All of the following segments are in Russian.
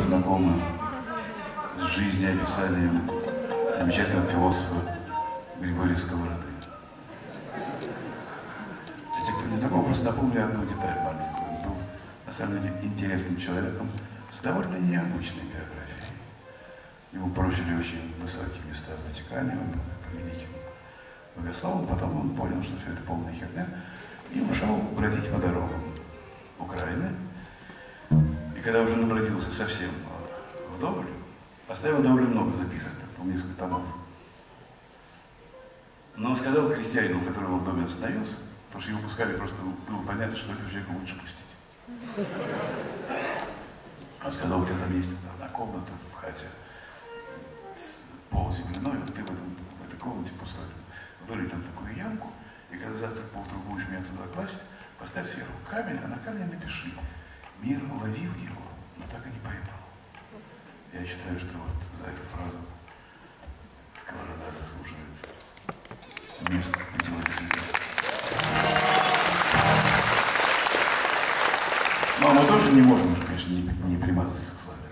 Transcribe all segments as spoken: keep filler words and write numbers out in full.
знакомы с жизнеописанием замечательного философа Григория Сковороды. А те, кто не знаком, просто напомню одну деталь маленькую. Он был, на самом деле, интересным человеком с довольно необычной биографией. Ему прочили очень высокие места в Ватикане, он был как бы великим богословом, потом он понял, что все это полная херня, и ушел бродить по дорогам Украины. И когда уже набродился совсем вдоволь, оставил довольно много записок, по несколько томов. Но он сказал крестьянину, у которого в доме остановился, потому что его пускали, просто было понятно, что этого человека лучше пустить. Он сказал, у тебя там есть одна комната в хате, пол земляной, вот ты в, этом, в этой комнате пустой, вырой там такую ямку, и когда завтра поутру будешь меня туда класть, поставь сверху камень, а на камне напиши: мир ловил его, но так и не поймал. Я считаю, что вот за эту фразу Сковорода заслуживает места в пантеоне святых. Но мы тоже не можем, конечно, не, не примазаться к славе.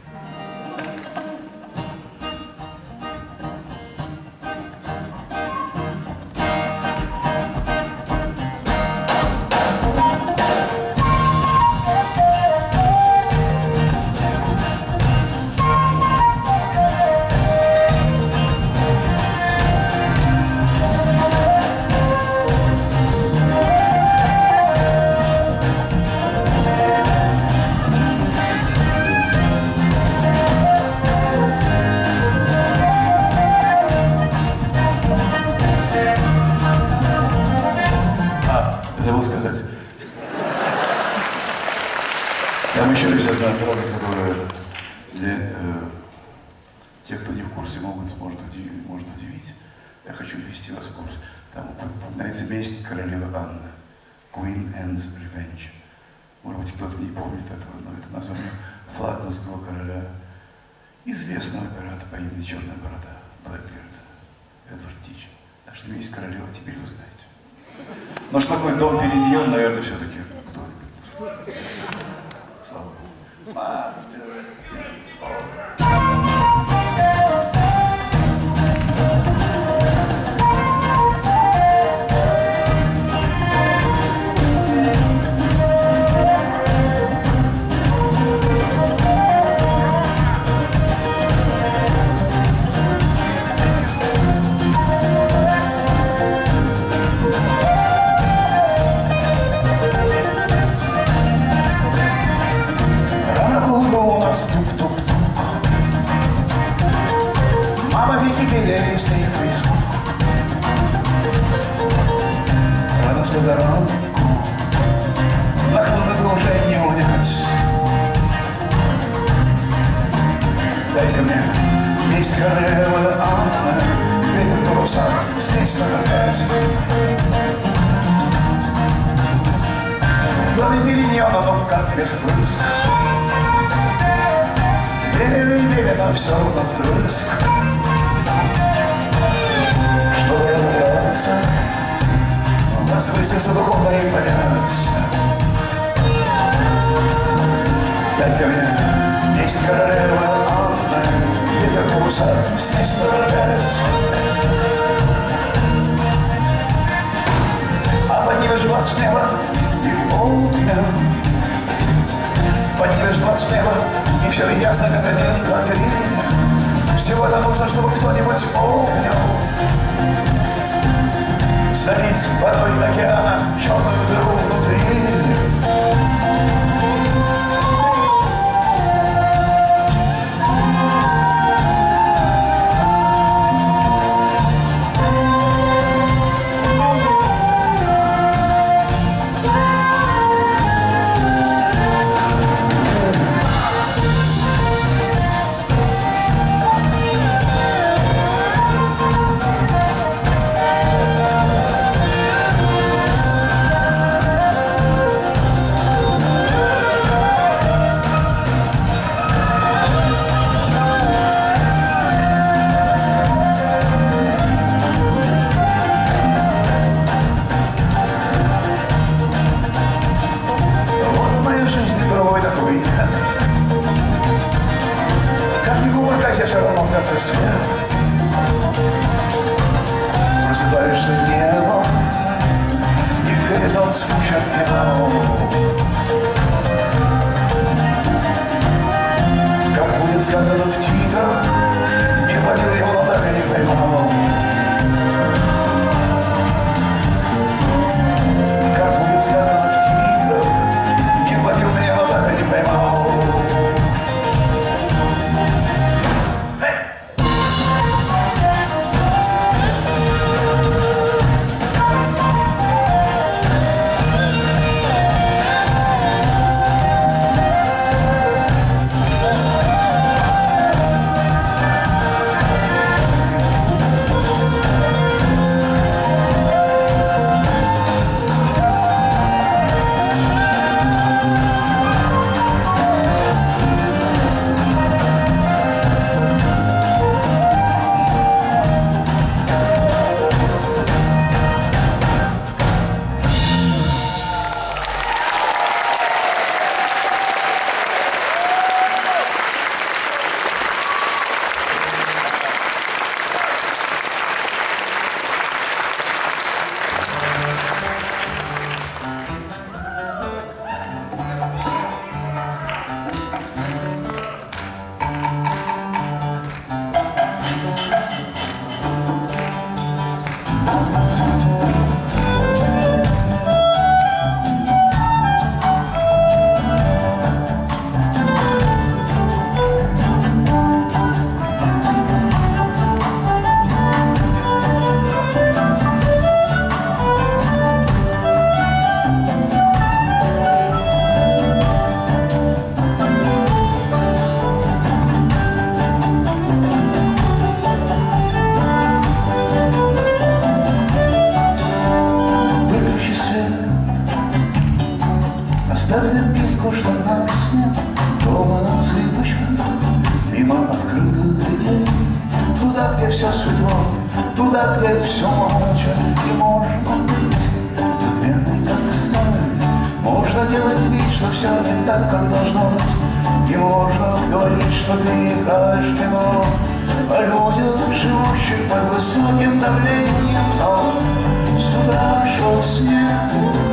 Известного пирата по имени Черная Борода, Блэкберд, Эдвард Тич. Так что есть королева, теперь вы знаете. Но что такое Дом Периньон, наверное, все-таки кто-нибудь. Слава Богу. сказано в титрах, не хватило его, но так и не поймал. Как будет сказано в титрах, не хватило меня, но так и не поймал. Оставь записку, что нас нет дома на цыпочках, мимо открытых дверей, туда, где все светло, туда, где все молча. И можно быть надменной, как сталь, можно делать вид, что все не так, как должно быть, и можно говорить, что ты играешь в кино о людях, живущих под высоким давлением. Но сюда шел снег,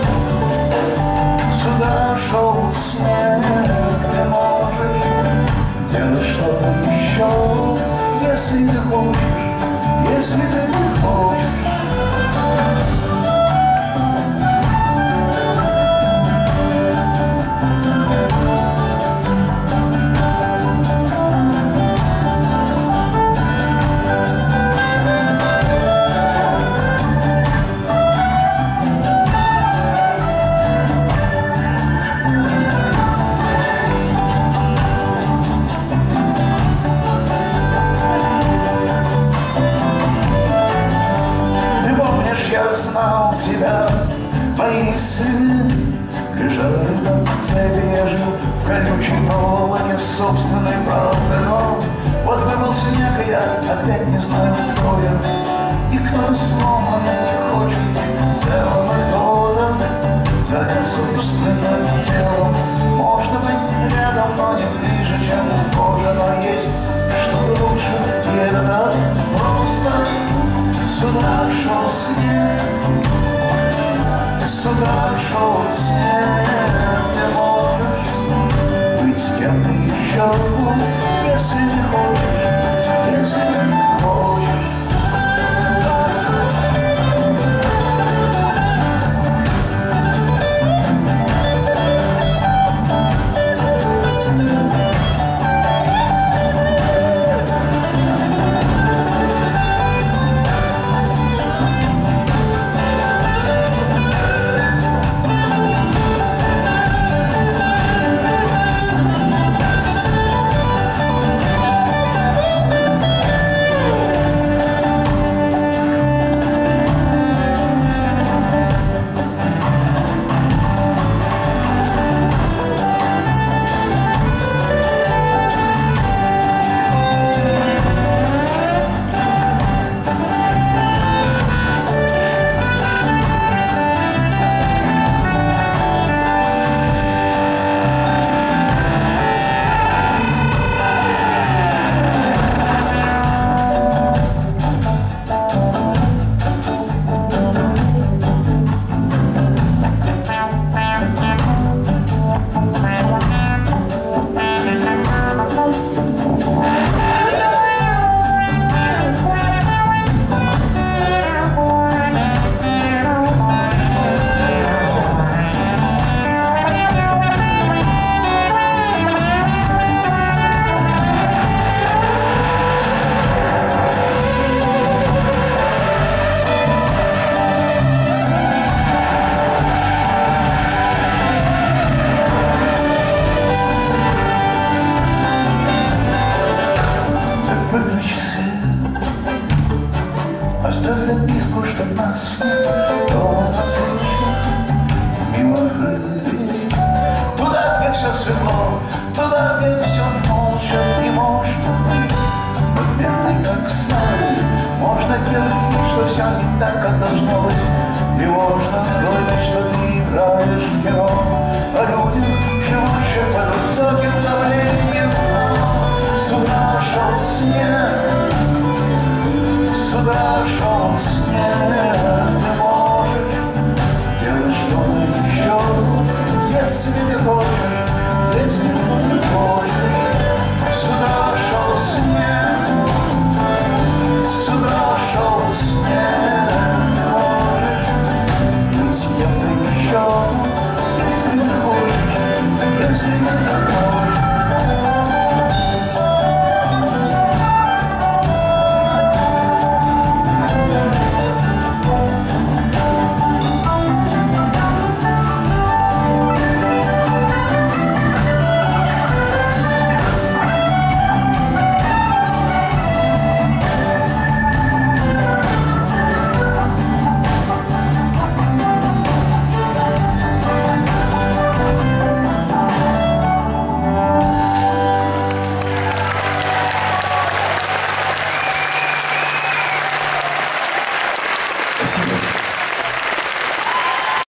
сюда шел снег, ты можешь делать что-то еще, если ты хочешь, если ты не хочешь. Знал себя, мои следы лежали на цепи, я жил в колючей проволоке собственной правды. Но вот выпал снег, и я опять не знаю, кто я, и кто-то сломан не хочет быть целым, и кто-то занят собственным телом. Можно быть рядом, но не ближе, чем кожа, но есть что-то лучше, и это так просто. Сюда шел снег, сюда шел снег, ты можешь быть с кем-то еще, если не хочешь, если не хочешь. снег.